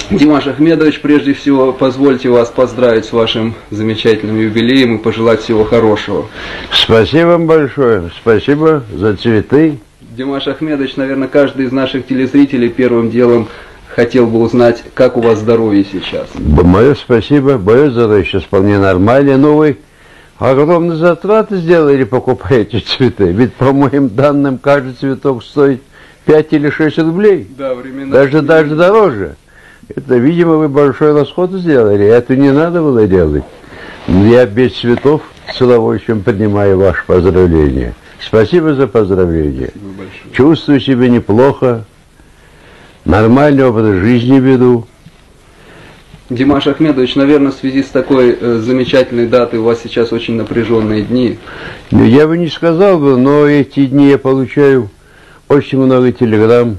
Димаш Ахмедович, прежде всего, позвольте вас поздравить с вашим замечательным юбилеем и пожелать всего хорошего. Спасибо вам большое. Спасибо за цветы. Димаш Ахмедович, наверное, каждый из наших телезрителей первым делом хотел бы узнать, как у вас здоровье сейчас. Мое спасибо. Мое здоровье сейчас вполне нормально. Но вы огромные затраты сделали, покупая эти цветы. Ведь, по моим данным, каждый цветок стоит 5 или 6 рублей. Да, времена. Даже дороже. Это, видимо, вы большой расход сделали. Это не надо было делать. Я без цветов с удовольствием принимаю ваше поздравление. Спасибо за поздравление. Чувствую себя неплохо. Нормальный образ жизни веду. Димаш Ахмедович, наверное, в связи с такой замечательной датой у вас сейчас очень напряженные дни. Я бы не сказал бы, но эти дни я получаю очень много телеграмм.